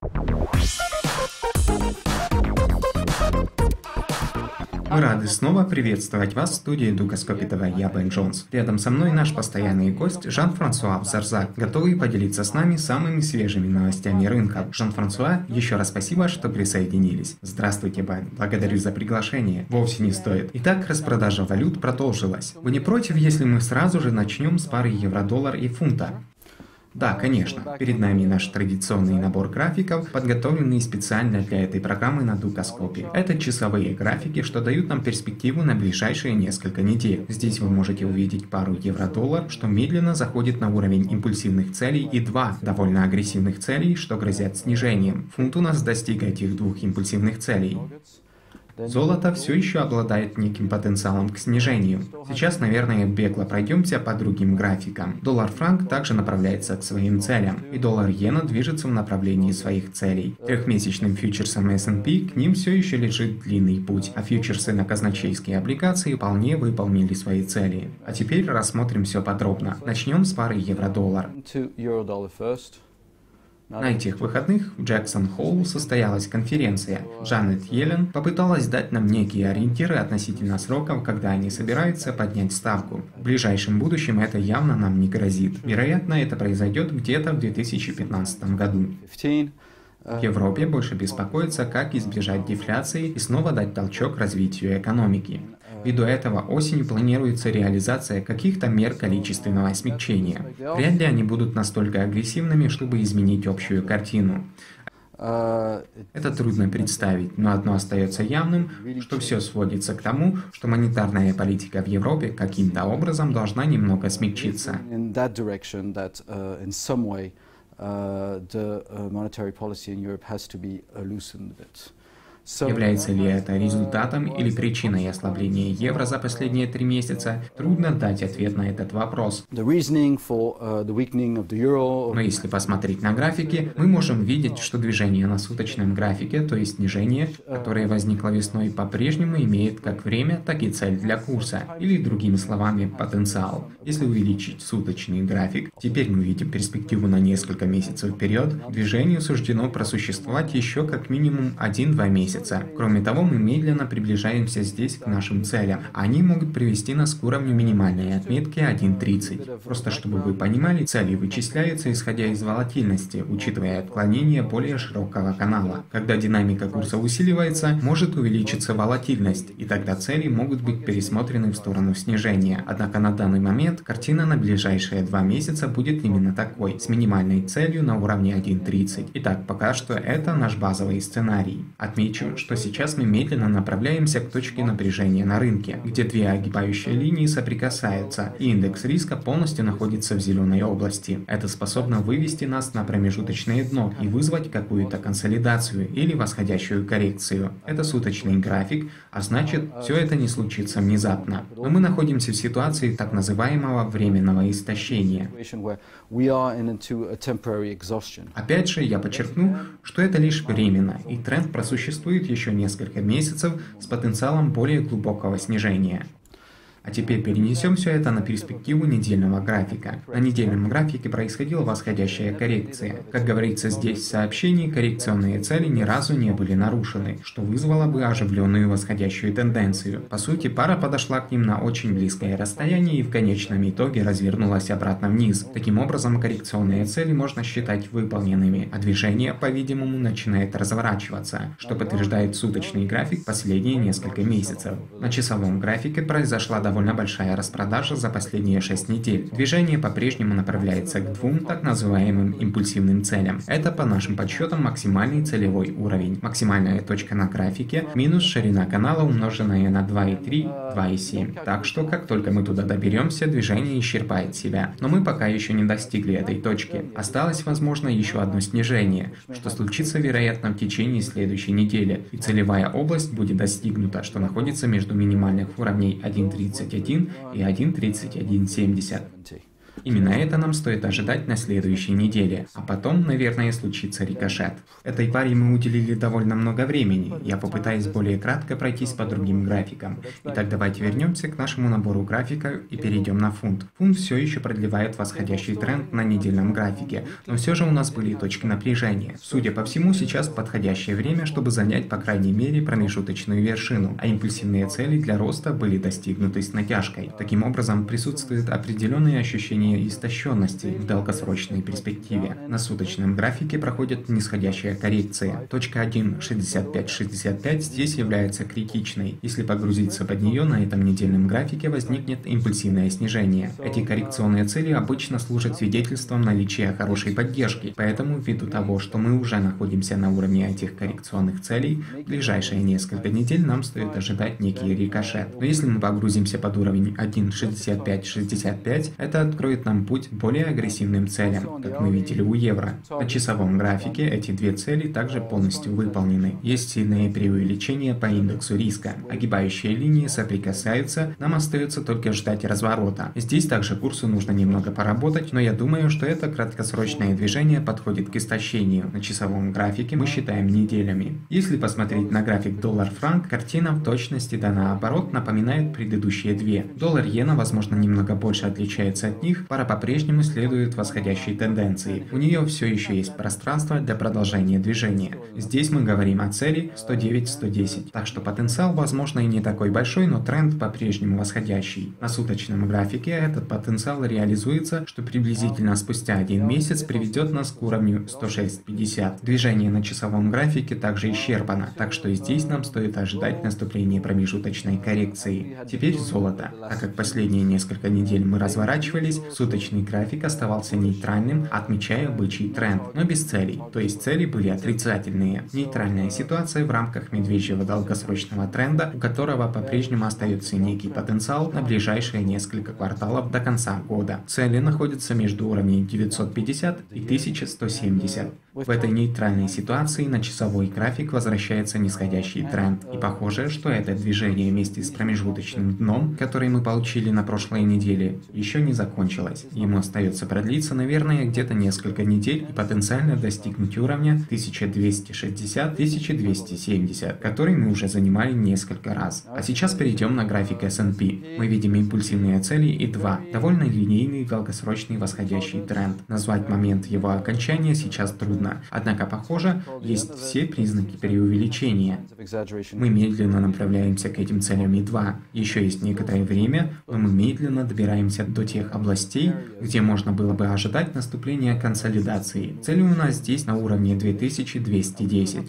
Мы рады снова приветствовать вас в студии Дугаскопи ТВ, я Бен Джонс. Рядом со мной наш постоянный гость Жан-Франсуа Зарзак, готовый поделиться с нами самыми свежими новостями рынка. Жан-Франсуа, еще раз спасибо, что присоединились. Здравствуйте, Бен. Благодарю за приглашение. Вовсе не стоит. Итак, распродажа валют продолжилась. Вы не против, если мы сразу же начнем с пары евро-доллар и фунта? Да, конечно. Перед нами наш традиционный набор графиков, подготовленный специально для этой программы на Дугаскопе. Это часовые графики, что дают нам перспективу на ближайшие несколько недель. Здесь вы можете увидеть пару евро-доллар, что медленно заходит на уровень импульсивных целей, и два довольно агрессивных целей, что грозят снижением. Фунт у нас достиг этих двух импульсивных целей. Золото все еще обладает неким потенциалом к снижению. Сейчас, наверное, бегло пройдемся по другим графикам. Доллар-франк также направляется к своим целям, и доллар-иена движется в направлении своих целей. Трехмесячным фьючерсам S&P к ним все еще лежит длинный путь, а фьючерсы на казначейские облигации вполне выполнили свои цели. А теперь рассмотрим все подробно. Начнем с пары евро-доллар. На этих выходных в Джексон-Холл состоялась конференция. Джанет Йеллен попыталась дать нам некие ориентиры относительно сроков, когда они собираются поднять ставку. В ближайшем будущем это явно нам не грозит. Вероятно, это произойдет где-то в 2015 году. В Европе больше беспокоится, как избежать дефляции и снова дать толчок развитию экономики. Ввиду этого осенью планируется реализация каких-то мер количественного смягчения. Вряд ли они будут настолько агрессивными, чтобы изменить общую картину. Это трудно представить, но одно остается явным, что все сводится к тому, что монетарная политика в Европе каким-то образом должна немного смягчиться. Является ли это результатом или причиной ослабления евро за последние 3 месяца? Трудно дать ответ на этот вопрос. Но если посмотреть на графики, мы можем видеть, что движение на суточном графике, то есть снижение, которое возникло весной, по-прежнему имеет как время, так и цель для курса, или другими словами, потенциал. Если увеличить суточный график, теперь мы видим перспективу на несколько месяцев вперед, движению суждено просуществовать еще как минимум 1-2 месяца. Кроме того, мы медленно приближаемся здесь к нашим целям. Они могут привести нас к уровню минимальной отметки 1.30. Просто чтобы вы понимали, цели вычисляются исходя из волатильности, учитывая отклонение более широкого канала. Когда динамика курса усиливается, может увеличиться волатильность, и тогда цели могут быть пересмотрены в сторону снижения. Однако на данный момент картина на ближайшие 2 месяца будет именно такой, с минимальной целью на уровне 1.30. Итак, пока что это наш базовый сценарий. Отмечу, что сейчас мы медленно направляемся к точке напряжения на рынке, где две огибающие линии соприкасаются, и индекс риска полностью находится в зеленой области. Это способно вывести нас на промежуточное дно и вызвать какую-то консолидацию или восходящую коррекцию. Это суточный график, а значит, все это не случится внезапно. Но мы находимся в ситуации так называемого временного истощения. Опять же, я подчеркну, что это лишь временно, и тренд просуществует еще несколько месяцев с потенциалом более глубокого снижения. А теперь перенесем все это на перспективу недельного графика. На недельном графике происходила восходящая коррекция. Как говорится здесь в сообщении, коррекционные цели ни разу не были нарушены, что вызвало бы оживленную восходящую тенденцию. По сути, пара подошла к ним на очень близкое расстояние и в конечном итоге развернулась обратно вниз. Таким образом, коррекционные цели можно считать выполненными, а движение, по-видимому, начинает разворачиваться, что подтверждает суточный график последние несколько месяцев. На часовом графике произошла довольно большая распродажа за последние 6 недель. Движение по-прежнему направляется к двум так называемым импульсивным целям. Это, по нашим подсчетам, максимальный целевой уровень. Максимальная точка на графике минус ширина канала, умноженная на 2,3, 2,7. Так что, как только мы туда доберемся, движение исчерпает себя. Но мы пока еще не достигли этой точки. Осталось, возможно, еще одно снижение, что случится, вероятно, в течение следующей недели. И целевая область будет достигнута, что находится между минимальных уровней 1.31 и 1.3170. Именно это нам стоит ожидать на следующей неделе, а потом, наверное, случится рикошет. Этой паре мы уделили довольно много времени, я попытаюсь более кратко пройтись по другим графикам. Итак, давайте вернемся к нашему набору графика и перейдем на фунт. Фунт все еще продлевает восходящий тренд на недельном графике, но все же у нас были точки напряжения. Судя по всему, сейчас подходящее время, чтобы занять по крайней мере промежуточную вершину, а импульсивные цели для роста были достигнуты с натяжкой. Таким образом, присутствует определенное ощущение истощенности в долгосрочной перспективе. На суточном графике проходит нисходящая коррекция. Точка 1.6565 здесь является критичной. Если погрузиться под нее, на этом недельном графике возникнет импульсивное снижение. Эти коррекционные цели обычно служат свидетельством наличия хорошей поддержки, поэтому ввиду того, что мы уже находимся на уровне этих коррекционных целей, в ближайшие несколько недель нам стоит ожидать некий рикошет. Но если мы погрузимся под уровень 1.6565, это откроет нам путь к более агрессивным целям, как мы видели у евро. На часовом графике эти две цели также полностью выполнены. Есть сильное преувеличение по индексу риска. Огибающие линии соприкасаются, нам остается только ждать разворота. Здесь также курсу нужно немного поработать, но я думаю, что это краткосрочное движение подходит к истощению. На часовом графике мы считаем неделями. Если посмотреть на график доллар-франк, картина в точности да наоборот напоминает предыдущие две. Доллар-иена, возможно, немного больше отличается от них, пара по-прежнему следует восходящей тенденции. У нее все еще есть пространство для продолжения движения. Здесь мы говорим о цели 109-110, так что потенциал, возможно, и не такой большой, но тренд по-прежнему восходящий. На суточном графике этот потенциал реализуется, что приблизительно спустя 1 месяц приведет нас к уровню 106.50. Движение на часовом графике также исчерпано, так что и здесь нам стоит ожидать наступления промежуточной коррекции. Теперь золото. Так как последние несколько недель мы разворачивались, суточный график оставался нейтральным, отмечая бычий тренд, но без целей, то есть цели были отрицательные. Нейтральная ситуация в рамках медвежьего долгосрочного тренда, у которого по-прежнему остается некий потенциал на ближайшие несколько кварталов до конца года. Цели находятся между уровнями 950 и 1170. В этой нейтральной ситуации на часовой график возвращается нисходящий тренд, и похоже, что это движение вместе с промежуточным дном, который мы получили на прошлой неделе, еще не закончилось. Ему остается продлиться, наверное, где-то несколько недель и потенциально достигнуть уровня 1260-1270, который мы уже занимали несколько раз. А сейчас перейдем на график S&P. Мы видим импульсивные цели и два, довольно линейный долгосрочный восходящий тренд. Назвать момент его окончания сейчас трудно. Однако, похоже, есть все признаки преувеличения. Мы медленно направляемся к этим целям И2. Еще есть некоторое время, но мы медленно добираемся до тех областей, где можно было бы ожидать наступления консолидации. Цели у нас здесь на уровне 2210.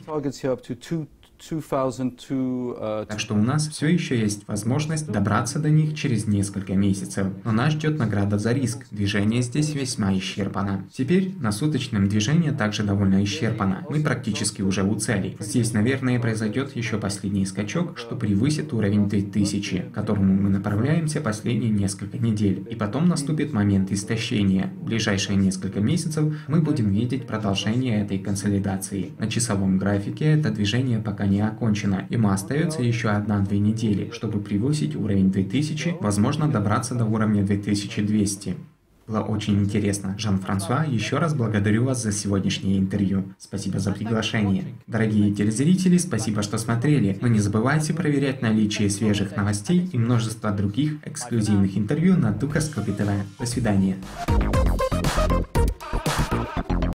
Так что у нас все еще есть возможность добраться до них через несколько месяцев. Но нас ждет награда за риск. Движение здесь весьма исчерпано. Теперь на суточном движение также довольно исчерпано. Мы практически уже у цели. Здесь, наверное, произойдет еще последний скачок, что превысит уровень 3000, к которому мы направляемся последние несколько недель. И потом наступит момент истощения. В ближайшие несколько месяцев мы будем видеть продолжение этой консолидации. На часовом графике это движение пока не окончено. Ему остается еще 1-2 недели, чтобы превысить уровень 2000, возможно добраться до уровня 2200. Было очень интересно. Жан-Франсуа, еще раз благодарю вас за сегодняшнее интервью. Спасибо за приглашение. Дорогие телезрители, спасибо, что смотрели. Но не забывайте проверять наличие свежих новостей и множество других эксклюзивных интервью на Дукаскопе ТВ. До свидания.